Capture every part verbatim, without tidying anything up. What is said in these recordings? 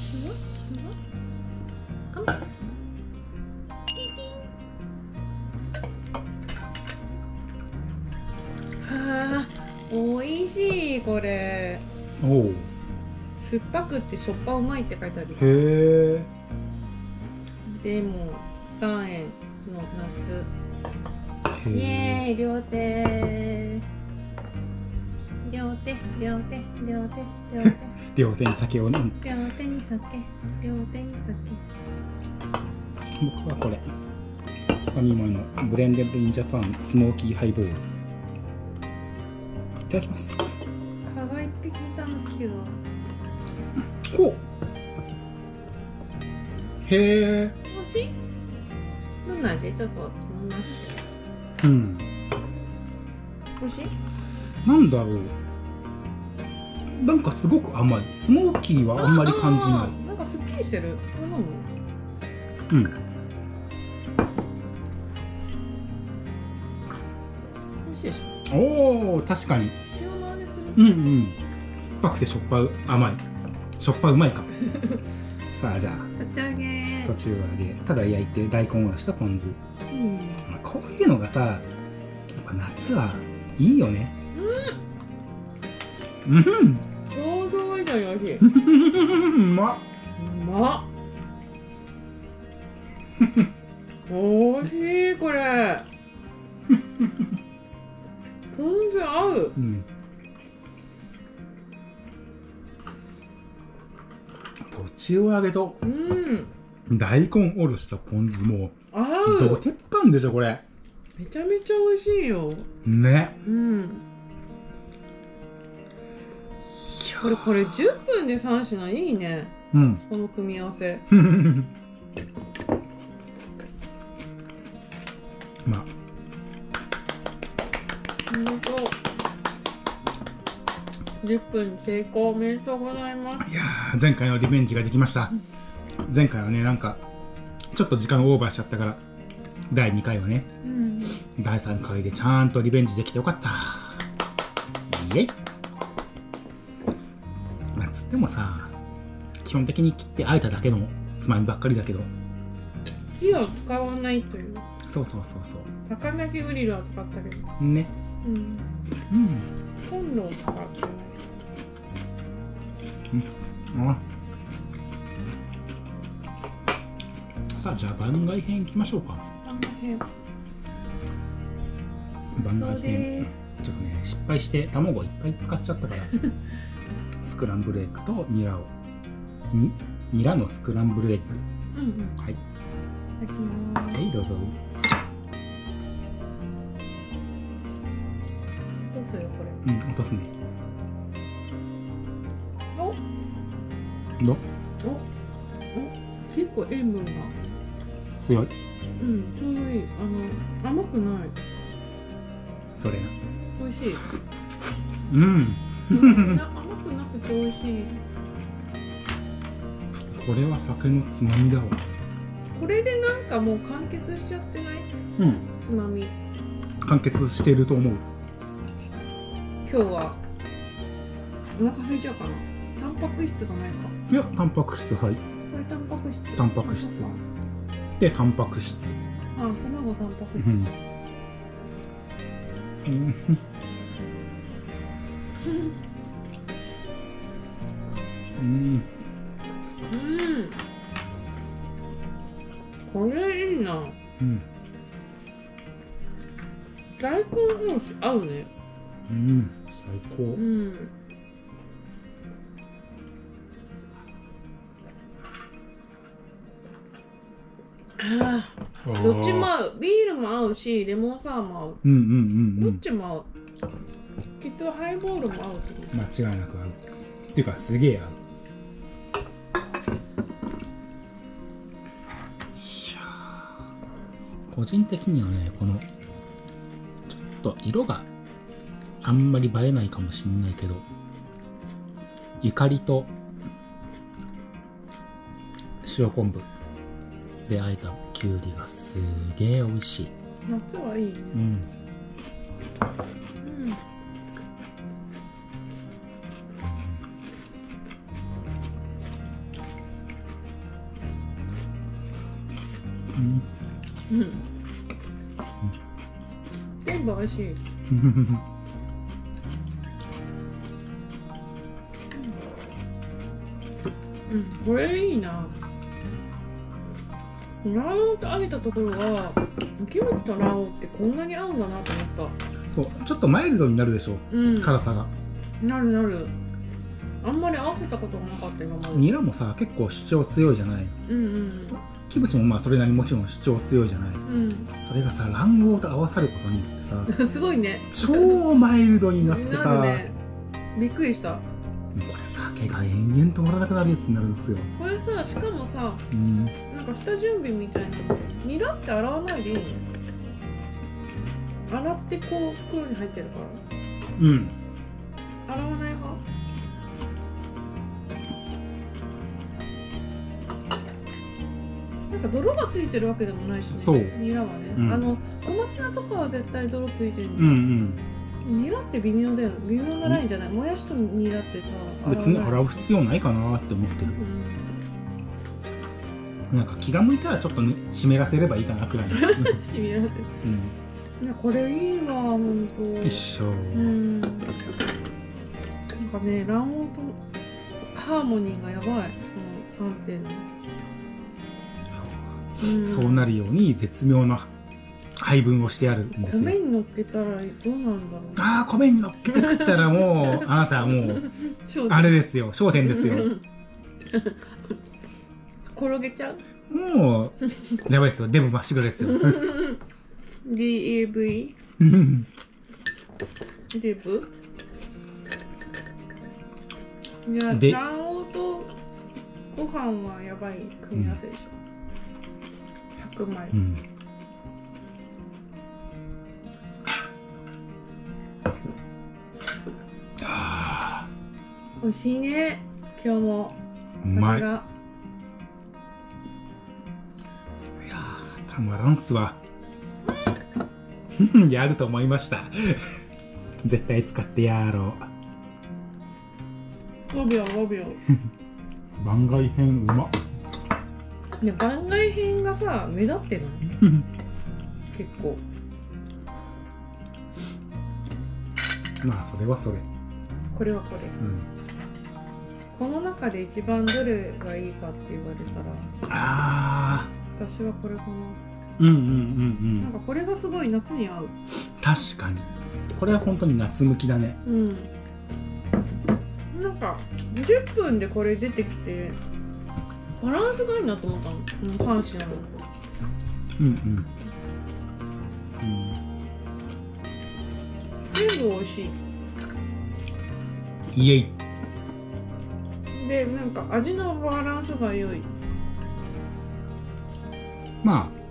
うわうわあー、おいしいこれ。 おお。 酸っぱくってしょっぱうまいって書いてある。 へえ。 でも岩塩の夏。イへえ。 エーイ、両手両手両手両手両手両手に酒を飲む。 両手に酒、両手に僕はこれファミマのブレンデッドインジャパンスモーキーハイボール。いただきます。 酒。蚊が一匹いたんですけど。 ほう。へえ。 おいしい？どんな味？ちょっと飲みまして。 うん。 おいしい？ なんだろう。なんかすごく甘い。スモーキーはあんまり感じなあーなんかすっきりしてる。これ飲む？ い。うん。 美味しいでしょ？ おお、確かに。 塩の味する？ うんうん。酸っぱくてしょっぱう甘い。しょっぱうまいか。さあじゃあ立ち上げ。 途中揚げ、ただ焼いて大根おろしとポン酢。 うん。 まあこういうのがさ、やっぱ夏はいいよね。うん。うん。 想像以上に美味しい。 うまっ。 うまっ。美味しいこれ。 合う。 うん。とちお揚げとうん大根おろしたポン酢も合どう。 鉄板でしょこれ。 めちゃめちゃ美味しいよ。 ね。 うん。これこれじゅっぷんでさん品いいね。 うん。 この組み合わせ。 まあ。 おめでとう。じゅっぷん成功おめでとうございます。 いやー、前回のリベンジができました。前回はね、なんかちょっと時間オーバーしちゃったからだいにかいはね、 うん、 だいさんかいでちゃんとリベンジできてよかった。イエイ。なんつってもさ、基本的に切ってあえただけのつまみばっかりだけど、 火を使わないという。 そうそうそうそう。 魚焼きグリルは使ったけどね。 うん、 うん。 コンロを使ってない。 うん。あ。さあ、じゃあ番外編いきましょうか。 番外編。 番外編。ちょっとね、失敗して卵いっぱい使っちゃったからスクランブルエッグとニラをにニラのスクランブルエッグ。 うんうん。 はい。 いただきます。 はい、どうぞ。 どうするこれ。 うん、落とすね。 お。 ど。 お。お。結構塩分が。 強い。 うん、ちょうどいい。あの甘くない。 それが。 美味しい。 うん。 な甘くなくて美味しい。 これは酒のつまみだわ。 これでなんかもう完結しちゃってない？ うん。 つまみ。 完結してると思う。 今日はお腹空いちゃうかな。タンパク質がないか。 いや、タンパク質、はい。 これタンパク質。 タンパク質。で、タンパク質。 あ、卵タンパク質。 うん。うん。うん。 うん。これいいな。 うん。 大根おろし合うね。 うん、最高。 うん。ああ、どっちも合う。ビールも合うし、レモンサワーも合う。 うんうんうんうん。 どっちも合う。きっとハイボールも合うけど。 間違いなく合う。っていうか、すげえ合う。個人的にはね、このちょっと色があんまり映えないかもしれないけど、ゆかりと塩昆布で和えたきゅうりがすげえ美味しい。 夏はいいね。 うん。うん。 うん。うん。全部美味しい。うん、これいいな。卵黄と揚げたところがキムチと卵黄ってこんなに合うんだなと思った。 そう、ちょっとマイルドになるでしょ、うん、辛さが。 なるなる。あんまり合わせたことがなかった今まで。 ニラもさ、結構主張強いじゃない。 うんうん。 キムチもまあそれなりにもちろん主張強いじゃない。うん、それがさ、卵黄と合わさることによってさすごいね。 超マイルドになってさ、なるね。 びっくりした。 これ酒が延々止まらなくなるやつになるんですよ。 これさ、しかもさ、 うん、 なんか下準備みたいな。ニラって洗わないでいいの？洗ってこう袋に入ってるから。 うん。 洗わない派？なんか泥がついてるわけでもないしね。 そう。 ニラはね、うん、あの小松菜とかは絶対泥ついてるんだ。 うんうん。 ニラって微妙だよ。微妙なラインじゃない。もやしとニラってさ、 別に洗う必要ないかなって思ってる。うん、なんか気が向いたらちょっと、ね、湿らせればいいかなくらい。湿らせる。 うん。いやこれいいわ本当。 一緒。 うん。なんかね、卵黄とハーモニーがやばい。この三点の。 そう。うん、そうなるように絶妙な配分をしてあるんですよ。 米に乗っけたらどうなんだろう。 ああ、米に乗っけて食ったらもうあなたはもうあれですよ、焦点ですよ。 転げちゃう。 もうやばいですよ、デブ真っ白ですよ。 ディーエーブイ デブ。いや、 で卵黄とご飯はやばい組み合わせでしょ。ひゃくまい。 うん、あ美味しいね。今日もうまい。いがやー、たまらんすわ。やると思いました。絶対使ってやろう。ごびょうごびょう。 番外編うまっ。 ね、番外編がさ目立ってない？結構。 まあそれはそれ。 これはこれ。 うん、 この中で一番どれがいいかって言われたら、 ああ、 私はこれかな。 うんうんうんうん。 なんかこれがすごい夏に合う。 確かに。これは本当に夏向きだね。 うん。なんかじゅっぷんでこれ出てきてバランスがいいなと思ったの。この3品の。 うんうん。うん、 全部美味しい。 イエイ。 で、なんか味のバランスが良い。 まあ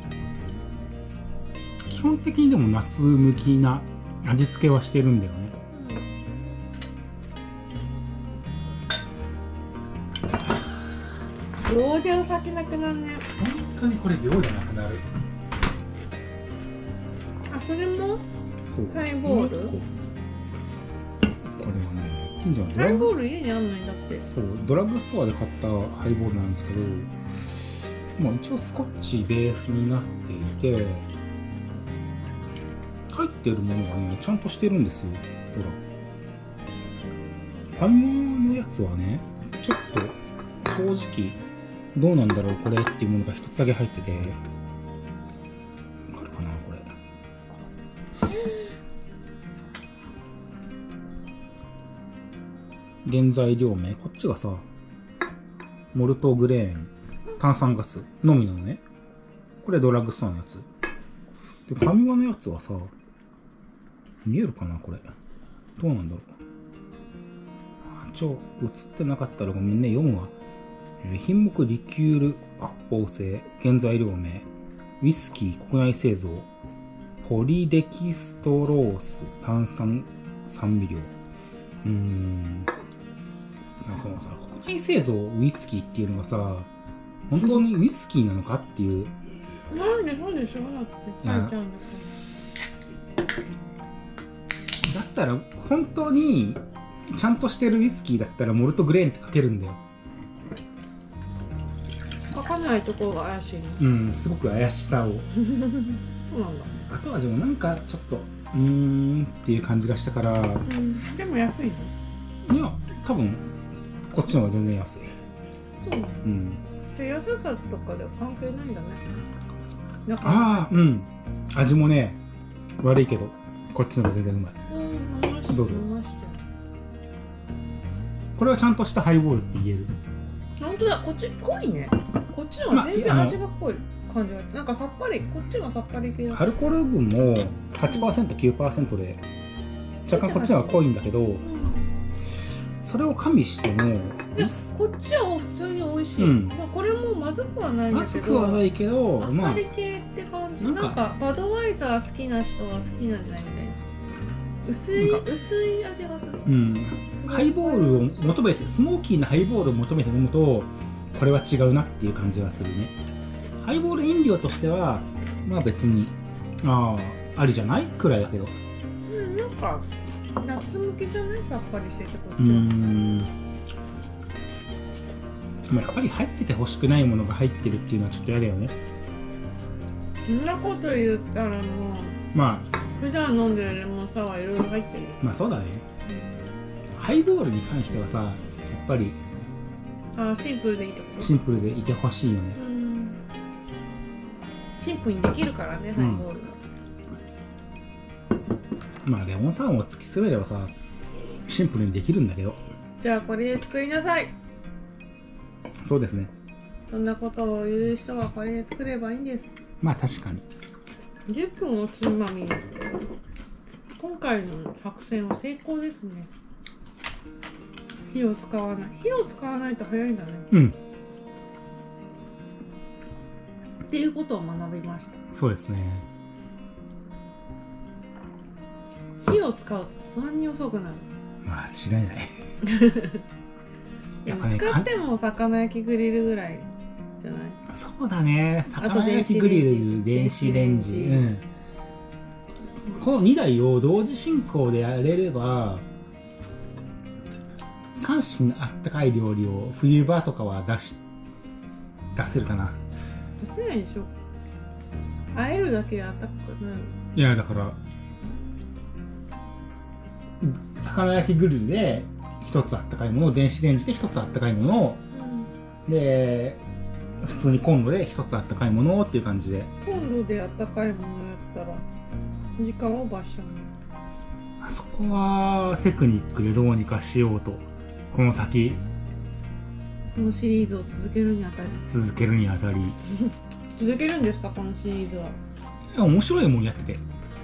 基本的にでも夏向きな味付けはしてるんだよね。 秒でお酒なくなるね。 本当にこれ秒じゃなくなる。 あ、それもそうハイボール。 これはね、近所のドハイラッグボール家にあんのにだって。 そうドラッグストアで買ったハイボールなんですけど、まあ、一応スコッチベースになっていて、入ってるものがねちゃんとしてるんですよ。ほらファミマのやつはねちょっと正直どうなんだろうこれっていうものが一つだけ入ってて、わかるかなこれ。原材料名こっちがさモルトグレーン炭酸ガスのみなのね。これドラッグストアのやつで、ファミマのやつはさ見えるかなこれ。どうなんだろう。ちょ映ってなかったらごめんね、読むわ。品目リキュール発泡性、原材料名ウイスキー国内製造ポリデキストロース炭酸酸味料。うーん、なんかもうさ国内製造ウイスキーっていうのがさ本当にウイスキーなのかっていう。 なんでそうでしょだって書いてあるんだから。 だったら本当にちゃんとしてるウイスキーだったらモルトグレーンって書けるんだよ。 書かないところが怪しいね。 うん、すごく怪しさをそうなんだ。 後味もなんかちょっとうーんっていう感じがしたから、 うん、でも安いの？ いや多分こっちの方が全然安い。 そうなの？ うん。 じゃあ安さとかでは関係ないんだね。なんかああ、うん。味もね悪いけどこっちの方が全然うまい。 うん、 どうぞ。 飲ましてこれはちゃんとしたハイボールって言える。 本当だ、こっち濃いね。こっちの方が全然味が濃い感じが、なんかさっぱり、こっちがさっぱり系だ。 アルコール分も はちパーセント、きゅうパーセント で若干こっちの方が濃いんだけど、うん、それを加味してもいやこっちは普通に美味しい、うん、これもまずくはないんだけど、 まずくはないけどあっさり系って感じ、まあ、なんかバドワイザー好きな人は好きなんじゃないみたいな。薄い薄い味がする。 うん、ハイボールを求めてスモーキーなハイボールを求めて飲むとこれは違うなっていう感じはするね。ハイボール飲料としてはまあ別にああありじゃないくらいだけど、 うん、なんか夏向きじゃない、さっぱりしててこっちは。うーん、でもやっぱり入ってて欲しくないものが入ってるっていうのはちょっと嫌だよね。 そんなこと言ったらもうまあ普段飲んでるレモンサワーいろいろ入ってるよ。 まあそうだね、うん、ハイボールに関してはさやっぱりあシンプルでいいところ。 シンプルでいてほしいよね。 うんシンプルにできるからね、ハイボールが。 まあレモンサワーを突き詰めればさ、シンプルにできるんだけど。 じゃあこれで作りなさい。 そうですね。 そんなことを言う人はこれで作ればいいんです。 まあ確かに。 じゅっぷんおつまみ。今回の作戦は成功ですね。火を使わない。火を使わないと早いんだね。 うん。 っていうことを学びました。 そうですね。 火を使うと途端に遅くなる。 まあ違いない。 でも使っても魚焼きグリルぐらいじゃない？ そうだね。魚焼きグリル、電子レンジ。うん。このにだいを同時進行でやれれば、さん品あったかい料理を冬場とかは出し出せるかな。 出せないでしょ。あえるだけであったかくなる。 いやだから魚焼きグリルで一つあったかいものを、電子レンジで一つあったかいものを、うん、で普通にコンロで一つあったかいものっていう感じで。 コンロであったかいものやったら時間オーバーしちゃうね。 あそこはテクニックでどうにかしようと、この先このシリーズを続けるにあたり続けるにあたり続けるんですか、このシリーズは。 いや面白いもんやってて、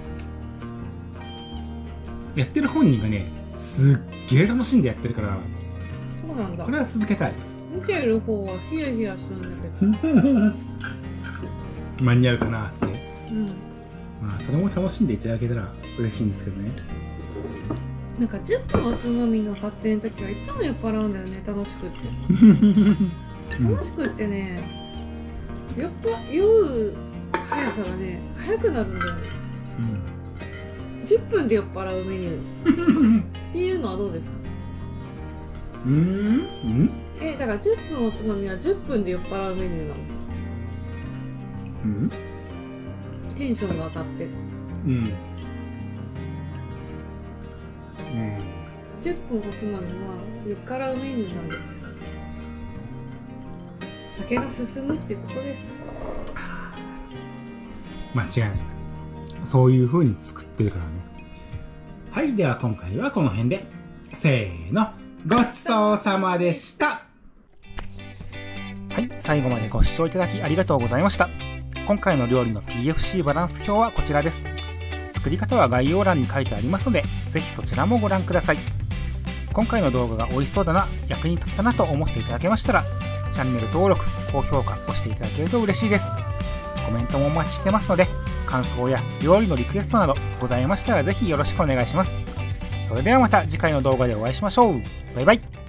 やってる本人がねすっげえ楽しんでやってるから。 そうなんだ。 これは続けたい。 見てる方はヒヤヒヤするんだけど間に合うかなって。 うん、 まあそれも楽しんでいただけたら嬉しいんですけどね。 なんかじゅっぷんおつまみの撮影の時はいつも酔っ払うんだよね、楽しくって楽しくってね、酔っぱ酔う速さがね速くなるんだよね、うん、じゅっぷんで酔っ払うメニューっていうのはどうですか？ うーんえ、だからじゅっぷんおつまみはじゅっぷんで酔っ払うメニューなの。 うんテンションが上がってうんうんじゅっぷんおつまみは酔っ払うメニューなんですよ。酒が進むっていうことです。 間違いない。そういう風に作ってるからね。はい、では今回はこの辺で、せーの、ごちそうさまでした。はい、最後までご視聴いただきありがとうございました。今回の料理の ピーエフシー バランス表はこちらです。作り方は概要欄に書いてありますので、ぜひそちらもご覧ください。今回の動画が美味しそうだな、役に立ったなと思っていただけましたら、チャンネル登録、高評価をしていただけると嬉しいです。コメントもお待ちしてますので、感想や料理のリクエストなどございましたらぜひよろしくお願いします。それではまた次回の動画でお会いしましょう。バイバイ。